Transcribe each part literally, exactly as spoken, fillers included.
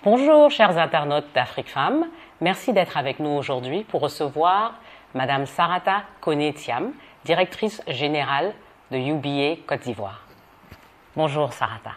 Bonjour chers internautes d'Afrique Femme, merci d'être avec nous aujourd'hui pour recevoir Madame Sarata Kone-Thiam, directrice générale de U B A Côte d'Ivoire. Bonjour Sarata.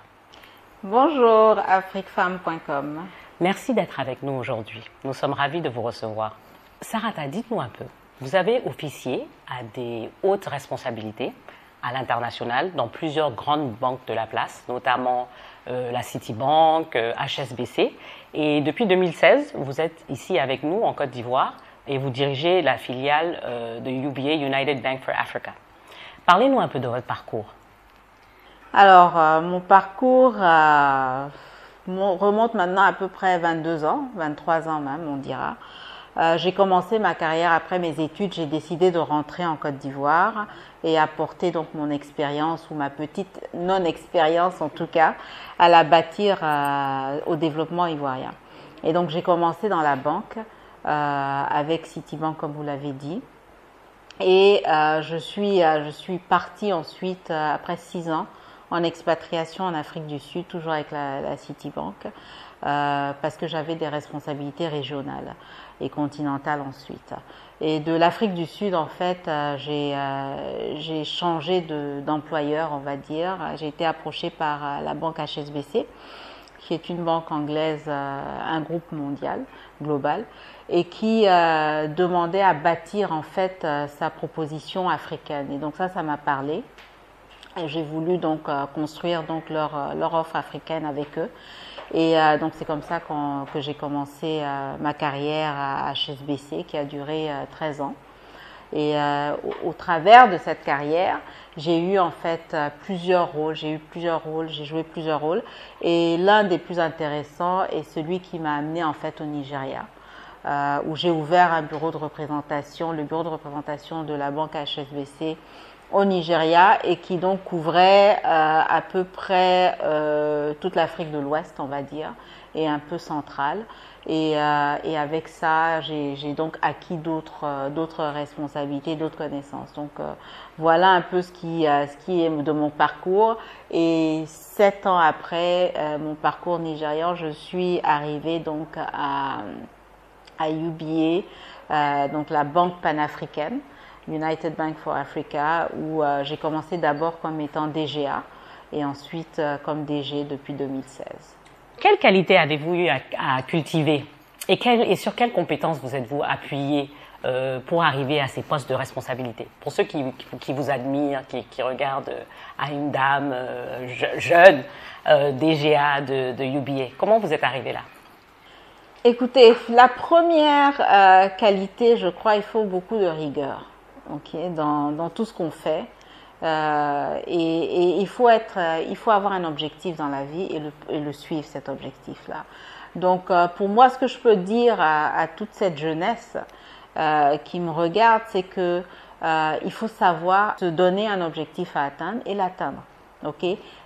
Bonjour afrique femme point com. Merci d'être avec nous aujourd'hui. Nous sommes ravis de vous recevoir. Sarata, dites-nous un peu, vous avez officié à des hautes responsabilités à l'international dans plusieurs grandes banques de la place, notamment euh, la Citibank, euh, H S B C. Et depuis deux mille seize, vous êtes ici avec nous en Côte d'Ivoire et vous dirigez la filiale euh, de U B A, United Bank for Africa. Parlez-nous un peu de votre parcours. Alors, euh, mon parcours euh, remonte maintenant à peu près vingt-deux ans, vingt-trois ans même, on dira. Euh, j'ai commencé ma carrière après mes études, j'ai décidé de rentrer en Côte d'Ivoire et apporter donc mon expérience ou ma petite non-expérience en tout cas à la bâtir euh, au développement ivoirien. Et donc j'ai commencé dans la banque euh, avec Citibank comme vous l'avez dit et euh, je suis euh, je suis partie ensuite euh, après six ans en expatriation en Afrique du Sud, toujours avec la, la Citibank, euh, parce que j'avais des responsabilités régionales et continentales ensuite. Et de l'Afrique du Sud, en fait, euh, j'ai euh, j'ai changé d'employeur, on va dire. J'ai été approchée par euh, la banque H S B C, qui est une banque anglaise, euh, un groupe mondial, global, et qui euh, demandait à bâtir, en fait, euh, sa proposition africaine. Et donc ça, ça m'a parlé. J'ai voulu donc euh, construire donc leur, leur offre africaine avec eux. Et euh, donc c'est comme ça qu'on, que j'ai commencé euh, ma carrière à H S B C qui a duré euh, treize ans. Et euh, au, au travers de cette carrière, j'ai eu en fait euh, plusieurs rôles, j'ai eu plusieurs rôles, j'ai joué plusieurs rôles. Et l'un des plus intéressants est celui qui m'a amené en fait au Nigeria. Euh, où j'ai ouvert un bureau de représentation, le bureau de représentation de la banque H S B C au Nigeria et qui donc couvrait euh, à peu près euh, toute l'Afrique de l'Ouest, on va dire, et un peu centrale. Et, euh, et avec ça, j'ai donc acquis d'autres euh, d'autres responsabilités, d'autres connaissances. Donc euh, voilà un peu ce qui, euh, ce qui est de mon parcours. Et sept ans après euh, mon parcours nigérian, je suis arrivée donc à, à U B A, euh, donc la banque panafricaine. United Bank for Africa, où euh, j'ai commencé d'abord comme étant D G A et ensuite euh, comme D G depuis deux mille seize. Quelles qualités avez-vous eu à, à cultiver et, quel, et sur quelles compétences vous êtes-vous appuyé euh, pour arriver à ces postes de responsabilité? Pour ceux qui, qui vous admirent, qui, qui regardent à une dame euh, je, jeune, euh, D G A de, de U B A, comment vous êtes arrivé là? Écoutez, la première euh, qualité, je crois, il faut beaucoup de rigueur. Okay, dans, dans tout ce qu'on fait euh, et, et il faut être, euh, il faut avoir un objectif dans la vie et le, et le suivre cet objectif-là. Donc euh, pour moi, ce que je peux dire à, à toute cette jeunesse euh, qui me regarde, c'est que euh, il faut savoir se donner un objectif à atteindre et l'atteindre, ok,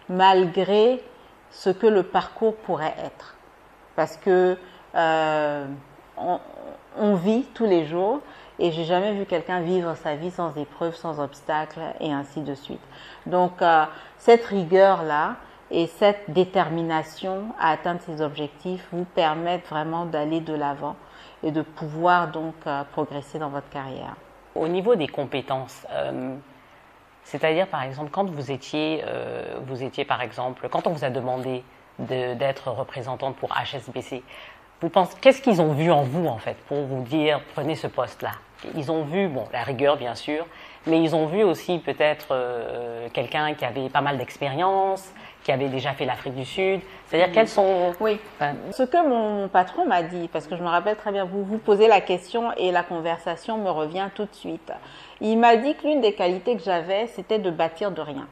malgré ce que le parcours pourrait être, parce que euh, on, on vit tous les jours. Et j'ai jamais vu quelqu'un vivre sa vie sans épreuves, sans obstacles et ainsi de suite. Donc euh, cette rigueur-là et cette détermination à atteindre ces objectifs vous permettent vraiment d'aller de l'avant et de pouvoir donc euh, progresser dans votre carrière. Au niveau des compétences, euh, c'est-à-dire par exemple quand vous étiez, euh, vous étiez par exemple, quand on vous a demandé de, d'être représentante pour H S B C, vous pensez, qu'est-ce qu'ils ont vu en vous en fait pour vous dire prenez ce poste-là? Ils ont vu, bon, la rigueur bien sûr, mais ils ont vu aussi peut-être euh, quelqu'un qui avait pas mal d'expérience, qui avait déjà fait l'Afrique du Sud. C'est-à-dire mmh. quels sont... Oui, enfin, ce que mon patron m'a dit, parce que je me rappelle très bien, vous vous posez la question et la conversation me revient tout de suite. Il m'a dit que l'une des qualités que j'avais, c'était de bâtir de rien.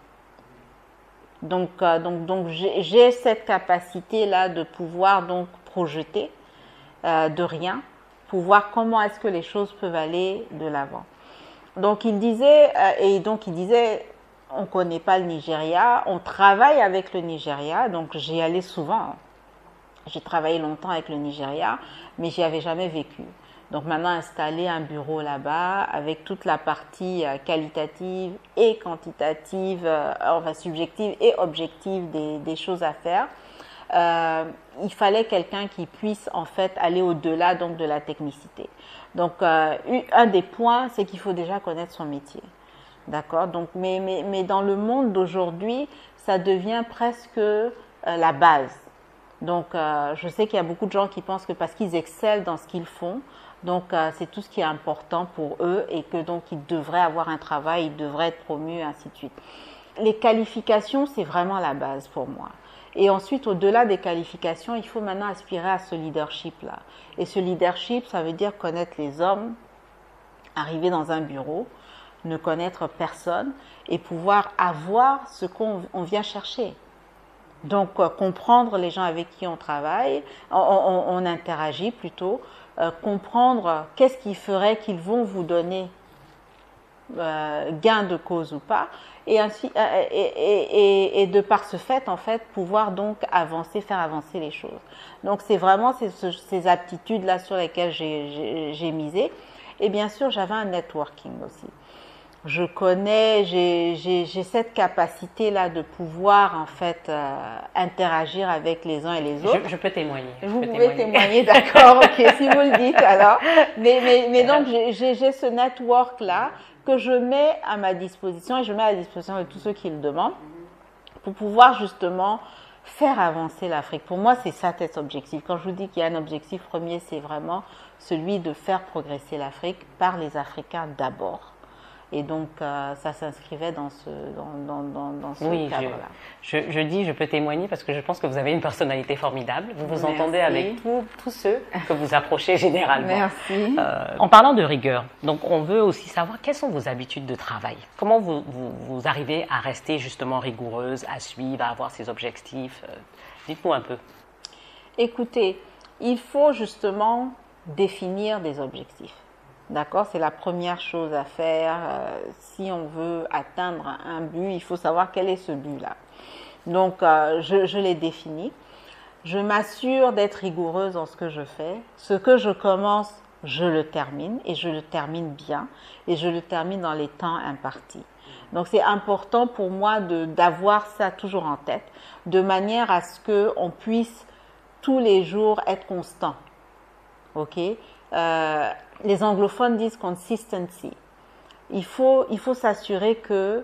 Donc, euh, donc, donc j'ai cette capacité-là de pouvoir donc projeter euh, de rien, pour voir comment est-ce que les choses peuvent aller de l'avant. Donc il disait, euh, et donc il disait, on ne connaît pas le Nigeria, on travaille avec le Nigeria, donc j'y allais souvent. J'ai travaillé longtemps avec le Nigeria, mais j'y avais jamais vécu. Donc maintenant installer un bureau là-bas avec toute la partie euh, qualitative et quantitative, euh, enfin subjective et objective des, des choses à faire. euh, il fallait quelqu'un qui puisse en fait aller au-delà donc de la technicité. Donc, euh, un des points, c'est qu'il faut déjà connaître son métier. D'accord? Donc, mais, mais, mais dans le monde d'aujourd'hui, ça devient presque euh, la base. Donc, euh, je sais qu'il y a beaucoup de gens qui pensent que parce qu'ils excellent dans ce qu'ils font, donc euh, c'est tout ce qui est important pour eux et que donc ils devraient avoir un travail, ils devraient être promus, et ainsi de suite. Les qualifications, c'est vraiment la base pour moi. Et ensuite, au-delà des qualifications, il faut maintenant aspirer à ce leadership-là. Et ce leadership, ça veut dire connaître les hommes, arriver dans un bureau, ne connaître personne et pouvoir avoir ce qu'on on vient chercher. Donc, euh, comprendre les gens avec qui on travaille, on, on, on interagit plutôt, euh, comprendre qu'est-ce qui ferait qu'ils vont vous donner euh, gain de cause ou pas, et, ainsi, euh, et, et, et, et de par ce fait, en fait, pouvoir donc avancer, faire avancer les choses. Donc, c'est vraiment ces, ces aptitudes-là sur lesquelles j'ai, j'ai misé. Et bien sûr, j'avais un networking aussi. Je connais, j'ai, j'ai, j'ai cette capacité-là de pouvoir en fait euh, interagir avec les uns et les autres. Je, je peux témoigner. Je vous peux pouvez témoigner, témoigner, d'accord, ok, si vous le dites alors. Mais, mais, mais donc j'ai, j'ai, j'ai ce network-là que je mets à ma disposition et je mets à la disposition de tous ceux qui le demandent pour pouvoir justement faire avancer l'Afrique. Pour moi, c'est ça cet objectif. Quand je vous dis qu'il y a un objectif premier, c'est vraiment celui de faire progresser l'Afrique par les Africains d'abord. Et donc, euh, ça s'inscrivait dans ce, dans, dans, dans, dans ce oui, cadre-là. Je, je, je dis, je peux témoigner parce que je pense que vous avez une personnalité formidable. Vous vous Merci. entendez avec tous ceux que vous approchez généralement. Merci. Euh, en parlant de rigueur, donc on veut aussi savoir quelles sont vos habitudes de travail. Comment vous, vous, vous arrivez à rester justement rigoureuse, à suivre, à avoir ces objectifs? euh, Dites-nous un peu. Écoutez, il faut justement définir des objectifs. D'accord, c'est la première chose à faire. Euh, si on veut atteindre un but, il faut savoir quel est ce but-là. Donc, euh, je, je l'ai défini. Je m'assure d'être rigoureuse dans ce que je fais. Ce que je commence, je le termine et je le termine bien et je le termine dans les temps impartis. Donc, c'est important pour moi de, d'avoir ça toujours en tête, de manière à ce qu'on puisse tous les jours être constant. Ok? Euh, les anglophones disent consistency. Il faut, il faut s'assurer que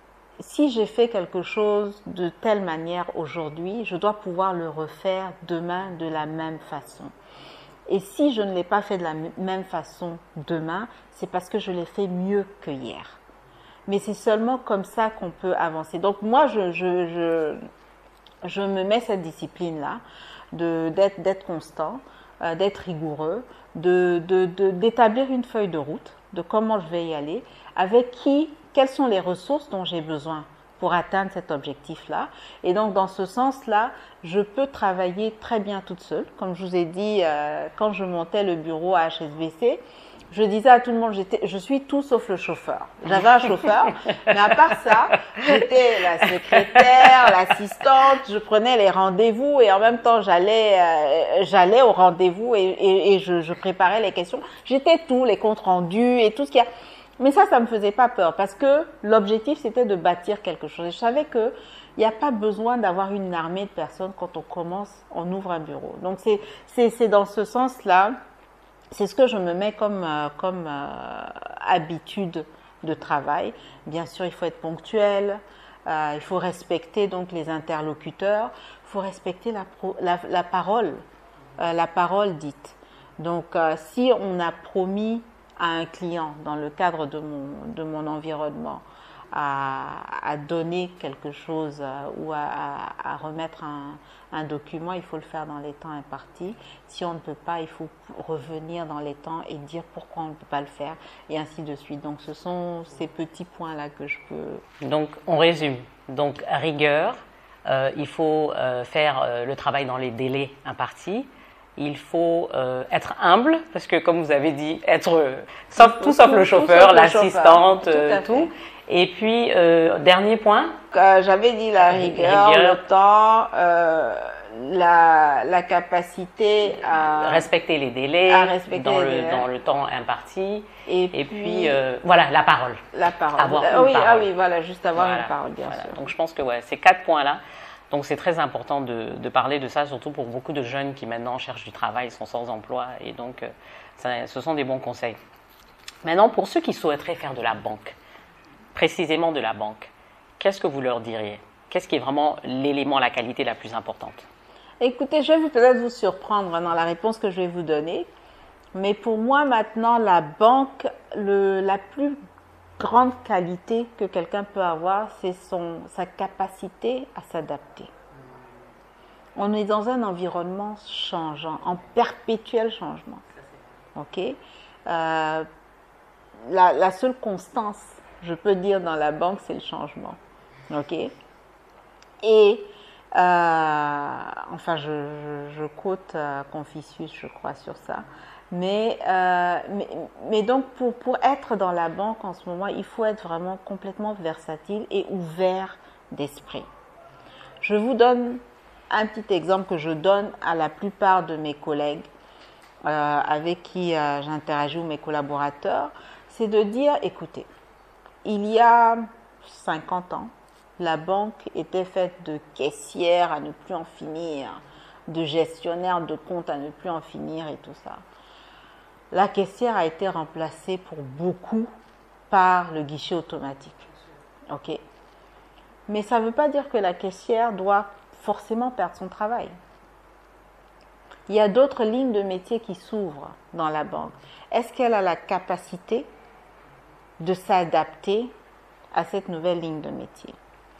si j'ai fait quelque chose de telle manière aujourd'hui, je dois pouvoir le refaire demain de la même façon. Et si je ne l'ai pas fait de la même façon demain, c'est parce que je l'ai fait mieux que hier. Mais c'est seulement comme ça qu'on peut avancer. Donc moi, je, je, je, je me mets cette discipline-là de, d'être, d'être constant, euh, d'être rigoureux, de, de, de, d'établir une feuille de route, de comment je vais y aller, avec qui, quelles sont les ressources dont j'ai besoin pour atteindre cet objectif-là. Et donc, dans ce sens-là, je peux travailler très bien toute seule. Comme je vous ai dit, euh, quand je montais le bureau à H S B C, je disais à tout le monde, j'étais, je suis tout sauf le chauffeur. J'avais un chauffeur, mais à part ça, j'étais la secrétaire, l'assistante, je prenais les rendez-vous et en même temps, j'allais, euh, j'allais au rendez-vous et, et, et je, je préparais les questions. J'étais tout, les comptes rendus et tout ce qu'il y a. Mais ça, ça me faisait pas peur parce que l'objectif, c'était de bâtir quelque chose. Et je savais que il n'y a pas besoin d'avoir une armée de personnes quand on commence, on ouvre un bureau. Donc, c'est, c'est, c'est dans ce sens-là. C'est ce que je me mets comme, euh, comme euh, habitude de travail. Bien sûr, il faut être ponctuel, euh, il faut respecter donc les interlocuteurs, il faut respecter la, pro, la, la parole, euh, la parole dite. Donc, euh, si on a promis à un client dans le cadre de mon, de mon environnement à, à donner quelque chose euh, ou à, à, à remettre un, un document, il faut le faire dans les temps impartis. Si on ne peut pas, il faut revenir dans les temps et dire pourquoi on ne peut pas le faire et ainsi de suite. Donc ce sont ces petits points-là que je peux... Donc on résume. Donc rigueur, euh, il faut euh, faire euh, le travail dans les délais impartis. Il faut euh, être humble, parce que comme vous avez dit, être euh, sauf, tout, tout sauf le chauffeur, tout l'assistante, le chauffeur. tout. Euh, tout. Et puis, euh, dernier point. Euh, J'avais dit la rigueur, rigueur. le temps, euh, la, la capacité à respecter les délais, à respecter dans, les le, délais. dans le temps imparti. Et, et puis, puis euh, voilà, la parole. La parole. Avoir ah, une oui, parole. ah oui, voilà, juste avoir voilà, une parole, bien voilà. sûr. Donc je pense que ouais, ces quatre points-là. Donc c'est très important de, de parler de ça, surtout pour beaucoup de jeunes qui maintenant cherchent du travail, sont sans emploi, et donc euh, ça, ce sont des bons conseils. Maintenant, pour ceux qui souhaiteraient faire de la banque, précisément de la banque, qu'est-ce que vous leur diriez? Qu'est-ce qui est vraiment l'élément, la qualité la plus importante? Écoutez, je vais peut-être vous surprendre dans la réponse que je vais vous donner, mais pour moi maintenant, la banque, le, la plus grande qualité que quelqu'un peut avoir, c'est son, sa capacité à s'adapter. On est dans un environnement changeant, en perpétuel changement. Ok? Euh, la, la seule constance, je peux dire, dans la banque, c'est le changement. Ok? Et, euh, enfin, je, je, je quote euh, Confucius, je crois, sur ça. Mais, euh, mais, mais donc, pour, pour être dans la banque en ce moment, il faut être vraiment complètement versatile et ouvert d'esprit. Je vous donne un petit exemple que je donne à la plupart de mes collègues euh, avec qui euh, j'interagis ou mes collaborateurs, c'est de dire, écoutez, il y a cinquante ans, la banque était faite de caissières à ne plus en finir, de gestionnaires de comptes à ne plus en finir et tout ça. La caissière a été remplacée pour beaucoup par le guichet automatique. Ok. Mais ça ne veut pas dire que la caissière doit forcément perdre son travail. Il y a d'autres lignes de métier qui s'ouvrent dans la banque. Est-ce qu'elle a la capacité de s'adapter à cette nouvelle ligne de métier?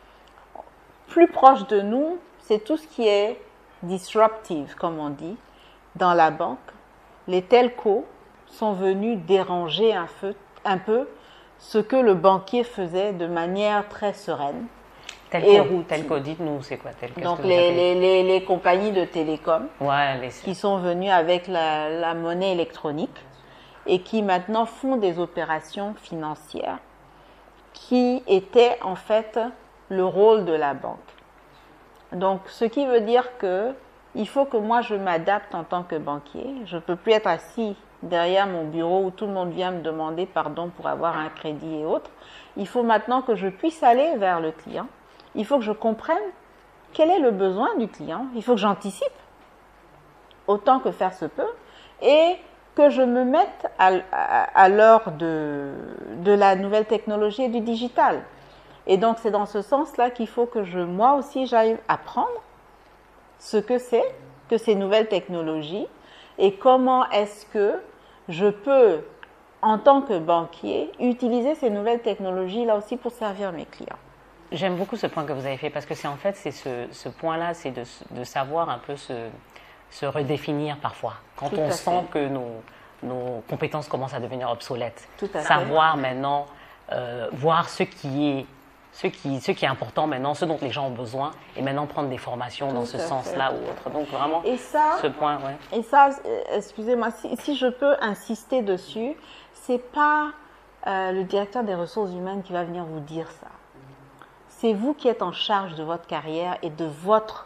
Plus proche de nous, c'est tout ce qui est disruptive, comme on dit, dans la banque. Les telcos sont venus déranger un, feu, un peu ce que le banquier faisait de manière très sereine. Telco, telco, dites-nous, c'est quoi telco? Donc les, les, les, les compagnies de télécom ouais, les... qui sont venues avec la, la monnaie électronique et qui maintenant font des opérations financières qui étaient en fait le rôle de la banque. Donc ce qui veut dire que il faut que moi je m'adapte en tant que banquier. Je ne peux plus être assis derrière mon bureau où tout le monde vient me demander pardon pour avoir un crédit et autres. Il faut maintenant que je puisse aller vers le client. Il faut que je comprenne quel est le besoin du client. Il faut que j'anticipe autant que faire se peut et que je me mette à, à, à l'heure de, de la nouvelle technologie et du digital. Et donc c'est dans ce sens-là qu'il faut que je, moi aussi j'aille apprendre ce que c'est que ces nouvelles technologies et comment est-ce que je peux, en tant que banquier, utiliser ces nouvelles technologies là aussi pour servir mes clients. J'aime beaucoup ce point que vous avez fait parce que c'est en fait c'est ce, ce point-là, c'est de, de savoir un peu se, se redéfinir parfois. Quand Tout on à sent fait. que nos, nos compétences commencent à devenir obsolètes. Tout à fait. Savoir maintenant, euh, voir ce qui est Ce qui, ce qui est important maintenant, ce dont les gens ont besoin, et maintenant prendre des formations Tout dans ce à sens-là fait. ou autre. Donc vraiment, Et ça, ce point, ouais. Et ça, euh, excusez-moi, si, si je peux insister dessus, c'est pas euh, le directeur des ressources humaines qui va venir vous dire ça. C'est vous qui êtes en charge de votre carrière et de votre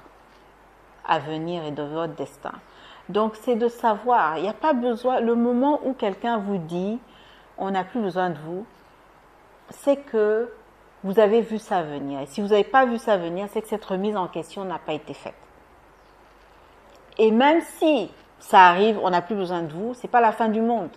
avenir et de votre destin. Donc c'est de savoir, il n'y a pas besoin, le moment où quelqu'un vous dit on n'a plus besoin de vous, c'est que vous avez vu ça venir. Et si vous n'avez pas vu ça venir, c'est que cette remise en question n'a pas été faite. Et même si ça arrive, on n'a plus besoin de vous, c'est pas la fin du monde.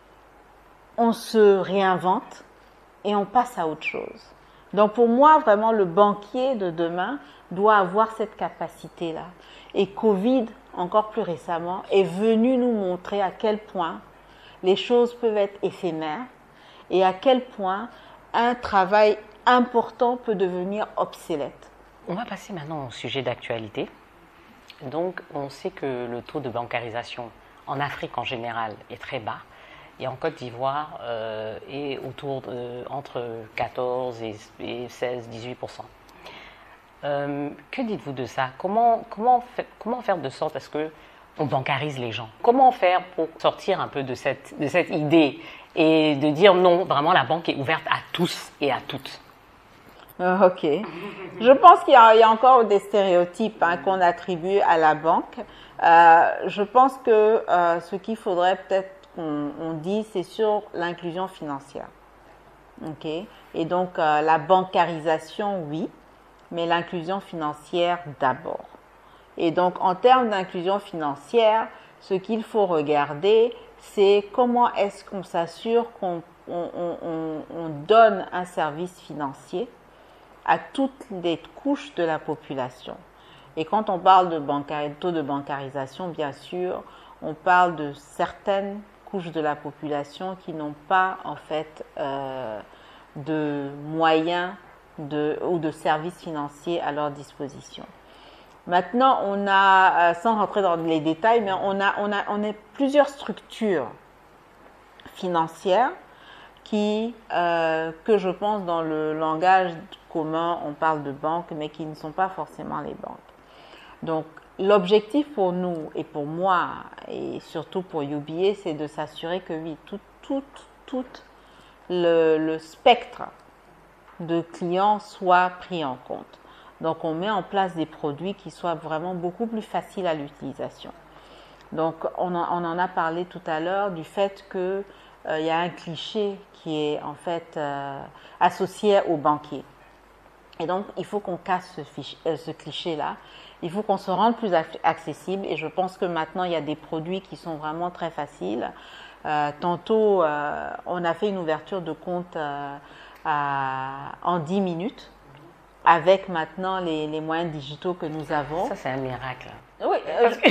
On se réinvente et on passe à autre chose. Donc pour moi, vraiment, le banquier de demain doit avoir cette capacité-là. Et Covid, encore plus récemment, est venu nous montrer à quel point les choses peuvent être éphémères et à quel point un travail important peut devenir obsolète. On va passer maintenant au sujet d'actualité. Donc, on sait que le taux de bancarisation en Afrique en général est très bas et en Côte d'Ivoire euh, est autour de, entre quatorze et, et seize à dix-huit pour cent. Euh, que dites-vous de ça? Comment, comment, fait, comment faire de sorte à ce qu'on bancarise les gens? Comment faire pour sortir un peu de cette, de cette idée et de dire non, vraiment la banque est ouverte à tous et à toutes? Ok. Je pense qu'il y a, il y a encore des stéréotypes hein, qu'on attribue à la banque. Euh, je pense que euh, ce qu'il faudrait peut-être qu'on on dise, c'est sur l'inclusion financière. Ok. Et donc, euh, la bancarisation, oui. mais l'inclusion financière d'abord. Et donc, en termes d'inclusion financière, ce qu'il faut regarder, c'est comment est-ce qu'on s'assure qu'on on, on, on donne un service financier à toutes les couches de la population. Et quand on parle de banca- taux de bancarisation, bien sûr, on parle de certaines couches de la population qui n'ont pas, en fait, euh, de moyens de, ou de services financiers à leur disposition. Maintenant, on a, sans rentrer dans les détails, mais on a, on a, on a plusieurs structures financières qui, euh, que je pense dans le langage commun, on parle de banques, mais qui ne sont pas forcément les banques. Donc, l'objectif pour nous et pour moi, et surtout pour U B A, c'est de s'assurer que oui, tout, tout, tout le, le spectre de clients soit pris en compte. Donc, on met en place des produits qui soient vraiment beaucoup plus faciles à l'utilisation. Donc, on en, on en a parlé tout à l'heure du fait qu'il euh, y a un cliché qui est en fait euh, associé aux banquiers. Et donc, il faut qu'on casse ce, fiche, euh, ce cliché-là. Il faut qu'on se rende plus accessible. Et je pense que maintenant, il y a des produits qui sont vraiment très faciles. Euh, tantôt, euh, on a fait une ouverture de compte euh, à, en dix minutes. Avec maintenant les, les moyens digitaux que nous avons. Ça, c'est un miracle. Oui. Euh, que...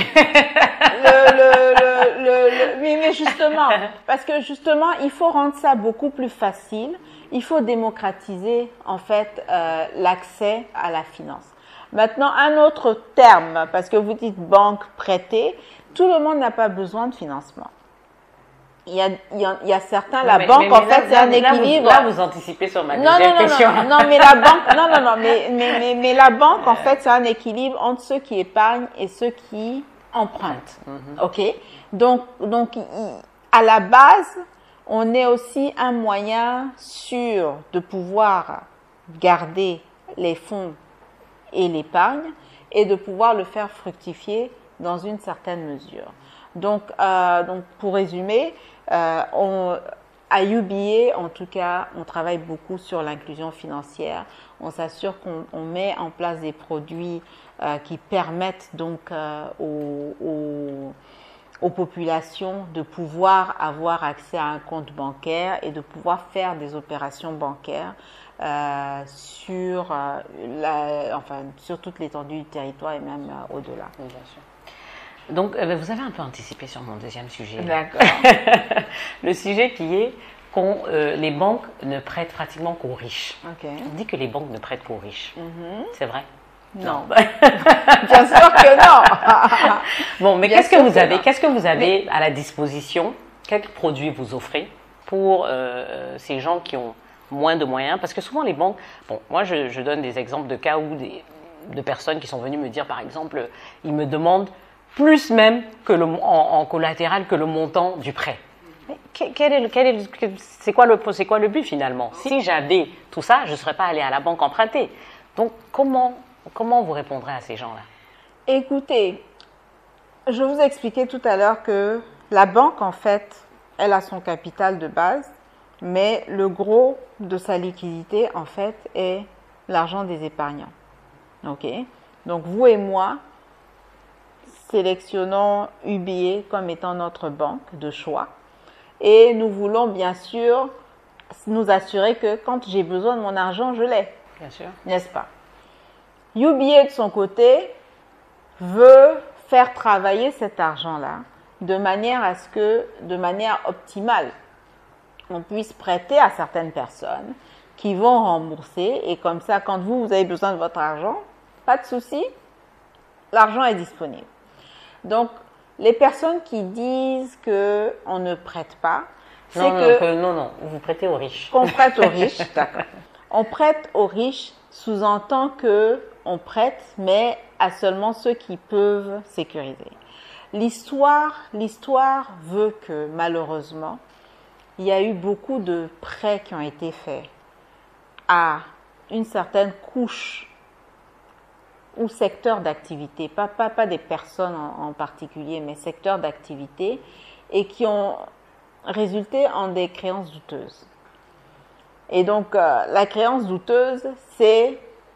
le, le, le, le, le, oui, mais justement, parce que justement, il faut rendre ça beaucoup plus facile. Il faut démocratiser, en fait, euh, l'accès à la finance. Maintenant, un autre terme, parce que vous dites banque prêtée, tout le monde n'a pas besoin de financement. Il y a, il y a, il y a certains, la mais, banque, mais, en mais fait, c'est un là, équilibre. Là, vous, là, vous anticipez sur ma non, deuxième non, non, question. Non, non, mais la banque, non, non, non, mais, mais, mais, mais la banque, en fait, c'est un équilibre entre ceux qui épargnent et ceux qui empruntent. Mm-hmm. OK? Donc, donc, à la base, on est aussi un moyen sûr de pouvoir garder les fonds et l'épargne et de pouvoir le faire fructifier dans une certaine mesure. Donc, euh, donc pour résumer, euh, on, à U B A, en tout cas, on travaille beaucoup sur l'inclusion financière. On s'assure qu'on on met en place des produits euh, qui permettent donc euh, aux, aux, aux populations de pouvoir avoir accès à un compte bancaire et de pouvoir faire des opérations bancaires euh, sur, euh, la, enfin, sur toute l'étendue du territoire et même euh, au-delà. Bien sûr. Donc, euh, vous avez un peu anticipé sur mon deuxième sujet. D'accord. Le sujet qui est que euh, les banques ne prêtent pratiquement qu'aux riches. Okay. On dit que les banques ne prêtent qu'aux riches. Mm-hmm. C'est vrai? Non. non. Bien sûr que non. Bon, mais qu'est-ce que vous avez, qu'est-ce que vous avez mais... à la disposition? Quels produits vous offrez pour euh, ces gens qui ont moins de moyens? Parce que souvent les banques, bon, moi je, je donne des exemples de cas où des, de personnes qui sont venues me dire, par exemple, ils me demandent plus même que le, en, en collatéral que le montant du prêt. Mais quel est le, quel est le, c'est quoi le, c'est quoi le but finalement? Si j'avais tout ça, je ne serais pas allé à la banque emprunter. Donc comment, comment vous répondrez à ces gens-là? Écoutez, je vous ai expliqué tout à l'heure que la banque, en fait, elle a son capital de base, mais le gros de sa liquidité, en fait, est l'argent des épargnants. OK? Donc vous et moi, sélectionnons U B A comme étant notre banque de choix et nous voulons bien sûr nous assurer que quand j'ai besoin de mon argent, je l'ai. Bien sûr. N'est-ce pas? U B A de son côté veut faire travailler cet argent-là de manière à ce que, de manière optimale, on puisse prêter à certaines personnes qui vont rembourser et comme ça, quand vous, vous avez besoin de votre argent, pas de souci, l'argent est disponible. Donc, les personnes qui disent qu'on ne prête pas, c'est non, que... que... Non, non, vous prêtez aux riches. Qu'on prête aux riches, d'accord. On prête aux riches sous-entend qu'on prête, mais à seulement ceux qui peuvent sécuriser. L'histoire, l'histoire veut que, malheureusement, il y a eu beaucoup de prêts qui ont été faits à une certaine couche ou secteur d'activité, pas, pas, pas des personnes en, en particulier, mais secteur d'activité, et qui ont résulté en des créances douteuses. Et donc, euh, la créance douteuse, c'est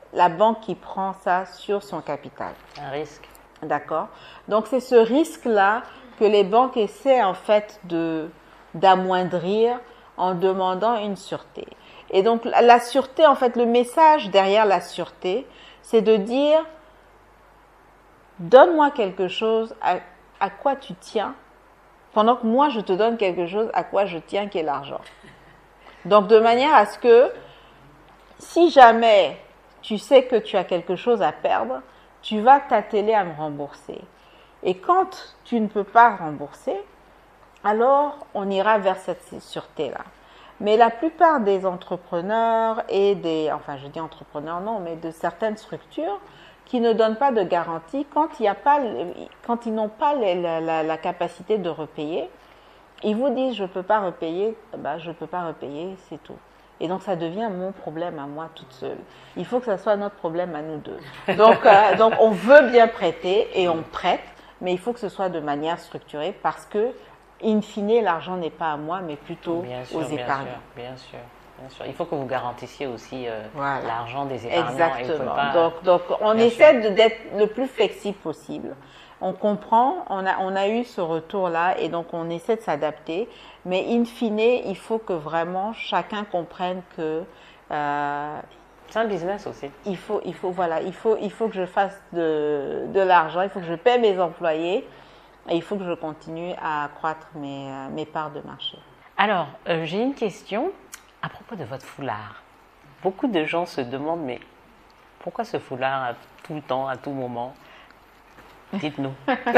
la banque qui prend ça sur son capital. Un risque. D'accord? Donc, c'est ce risque-là que les banques essaient en fait de, d'amoindrir en demandant une sûreté. Et donc, la, la sûreté, en fait, le message derrière la sûreté, c'est de dire, donne-moi quelque chose à, à quoi tu tiens, pendant que moi, je te donne quelque chose à quoi je tiens, qui est l'argent. Donc, de manière à ce que, si jamais tu sais que tu as quelque chose à perdre, tu vas t'atteler à me rembourser. Et quand tu ne peux pas rembourser, alors on ira vers cette sûreté-là. Mais la plupart des entrepreneurs et des, enfin je dis entrepreneurs non, mais de certaines structures qui ne donnent pas de garantie, quand il y a pas, quand ils n'ont pas les, la, la, la capacité de repayer, ils vous disent je ne peux pas repayer, ben, je ne peux pas repayer, c'est tout. Et donc, ça devient mon problème à moi toute seule. Il faut que ça soit notre problème à nous deux. Donc, euh, donc on veut bien prêter et on prête, mais il faut que ce soit de manière structurée parce que, in fine, l'argent n'est pas à moi, mais plutôt bien sûr, aux épargnants. Bien sûr, bien sûr, bien sûr. Il faut que vous garantissiez aussi euh, voilà. l'argent des épargnants. Exactement. Pas... Donc, donc, on essaie de, d'être le plus flexible possible. On comprend, on a, on a eu ce retour-là et donc on essaie de s'adapter. Mais in fine, il faut que vraiment chacun comprenne que euh, c'est un business aussi. Il faut, il faut, voilà, il faut, il faut que je fasse de, de l'argent, il faut que je paie mes employés et il faut que je continue à accroître mes, mes parts de marché. Alors, euh, j'ai une question à propos de votre foulard. Beaucoup de gens se demandent, mais pourquoi ce foulard à tout le temps, à tout moment? Dites-nous.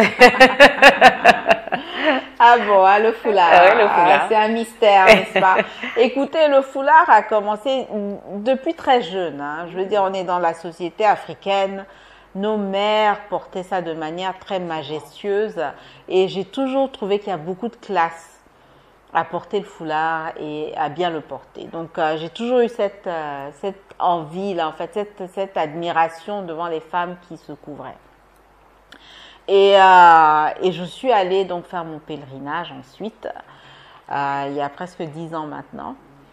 Ah bon, hein, le foulard, ah ouais, le foulard. Ah, c'est un mystère, n'est-ce pas? Écoutez, le foulard a commencé depuis très jeune. Hein. Je veux dire, on est dans la société africaine. Nos mères portaient ça de manière très majestueuse. Et j'ai toujours trouvé qu'il y a beaucoup de classe à porter le foulard et à bien le porter. Donc, euh, j'ai toujours eu cette, euh, cette envie, là, en fait, cette, cette admiration devant les femmes qui se couvraient. Et, euh, et je suis allée donc faire mon pèlerinage ensuite, euh, il y a presque dix ans maintenant.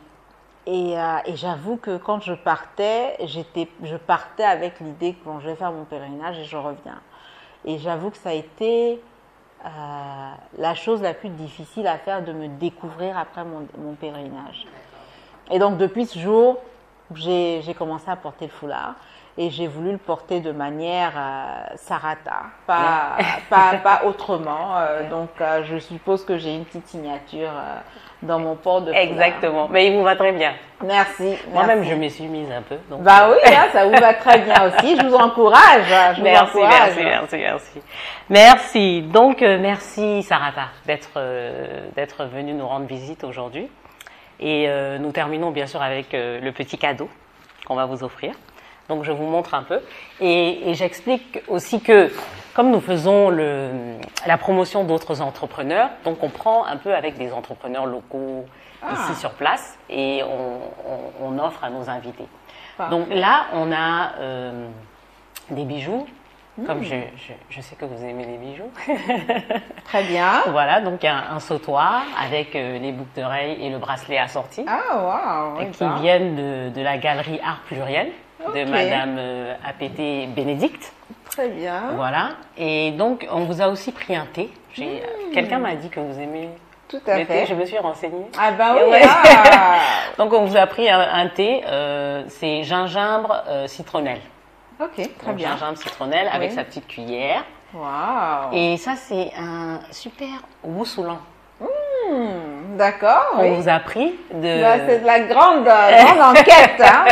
Et, euh, et j'avoue que quand je partais, j'étais, je partais avec l'idée que bon, je vais faire mon pèlerinage et je reviens. Et j'avoue que ça a été euh, la chose la plus difficile à faire, de me découvrir après mon, mon pèlerinage. Et donc depuis ce jour, j'ai, j'ai commencé à porter le foulard. Et j'ai voulu le porter de manière euh, Sarata, pas, pas, pas autrement. Euh, donc, euh, je suppose que j'ai une petite signature euh, dans mon port de foulard. Exactement, mais il vous va très bien. Merci. Moi-même, merci. je m'y suis mise un peu. Donc... Bah oui, hein, ça vous va très bien aussi. Je vous encourage. Je merci, vous encourage. merci, merci, merci. Merci. Donc, euh, merci Sarata d'être euh, d'être venue nous rendre visite aujourd'hui. Et euh, nous terminons bien sûr avec euh, le petit cadeau qu'on va vous offrir. Donc, je vous montre un peu. Et, et j'explique aussi que, comme nous faisons le, la promotion d'autres entrepreneurs, donc on prend un peu avec des entrepreneurs locaux ah. ici sur place et on, on, on offre à nos invités. Parfait. Donc là, on a euh, des bijoux. Mmh. Comme je, je, je sais que vous aimez les bijoux. Très bien. Voilà, donc un, un sautoir avec euh, les boucles d'oreilles et le bracelet assorti. Ah, waouh! Qui viennent de, de la galerie Art Pluriel. Okay. De Madame euh, A P T Bénédicte. Très bien. Voilà. Et donc, on vous a aussi pris un thé. J'ai, mmh. Quelqu'un m'a dit que vous aimez Tout à le fait. thé. Je me suis renseignée. Ah bah oui. Ouais. Ah. Donc, on vous a pris un, un thé. Euh, c'est gingembre euh, citronnelle. Ok, très donc, bien. Gingembre citronnelle avec oui. sa petite cuillère. Waouh. Et ça, c'est un super wusoulan. Mmh, d'accord. On oui. vous a pris de. Là, c'est de la grande, grande enquête, hein.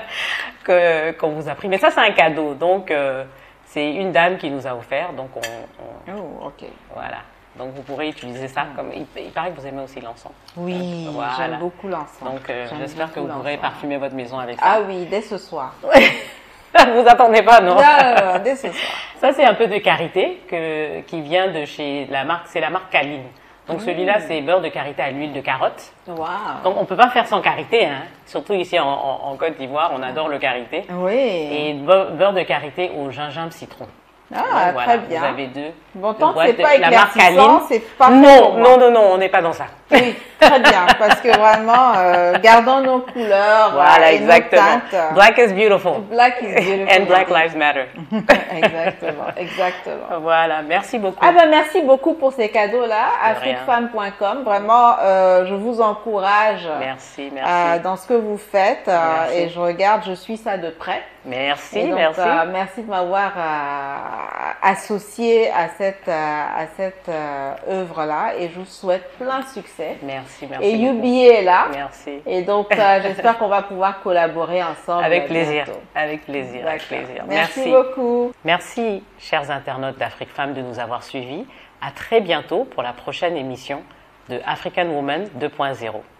que, qu'on vous a pris. Mais ça, c'est un cadeau. Donc, euh, c'est une dame qui nous a offert. Donc, on. on oh, ok. Voilà. Donc, vous pourrez utiliser ça comme. Il, il paraît que vous aimez aussi l'encens. Oui, voilà. J'aime beaucoup l'encens. Donc, euh, j'espère que vous l'encens. pourrez parfumer votre maison avec ça. Ah oui, dès ce soir. Vous attendez pas, non? Non, non, non, dès ce soir. Ça, c'est un peu de karité que, qui vient de chez la marque. C'est la marque Kaline. Donc, mmh. celui-là, c'est beurre de karité à l'huile de carotte. Wow. Donc, on ne peut pas faire sans karité, hein. Surtout ici en, en, en Côte d'Ivoire, on adore le karité. Oui. Et beurre de karité au gingembre citron. Ah, donc, très voilà, bien. Vous avez deux. Bon, tant deux que c'est pas la marque Kaline. éclaircissant, c'est pas Non, non, non, non, on n'est pas dans ça. Oui, très bien, parce que vraiment, euh, gardons nos couleurs. Voilà, et exactement. Nos teintes. Black is beautiful. Black is beautiful. And Black Lives Matter. Exactement, exactement. Voilà, merci beaucoup. Ah ben merci beaucoup pour ces cadeaux-là. De afrique rien. femme point com. Vraiment, euh, je vous encourage Merci, merci. euh, dans ce que vous faites. euh, Merci. et je regarde, je suis ça de près. Merci, Et donc, merci. euh, merci de m'avoir euh, associé à cette, euh, à cette euh, œuvre-là. Et je vous souhaite plein de succès. Merci, merci. Et beaucoup. Yubi est là. Merci. Et donc, euh, j'espère qu'on va pouvoir collaborer ensemble. Avec plaisir, bientôt. avec plaisir, avec D'accord. plaisir. Merci, Merci. beaucoup. Merci, chers internautes d'Afrique Femme, de nous avoir suivis. À très bientôt pour la prochaine émission de African Woman deux point zéro.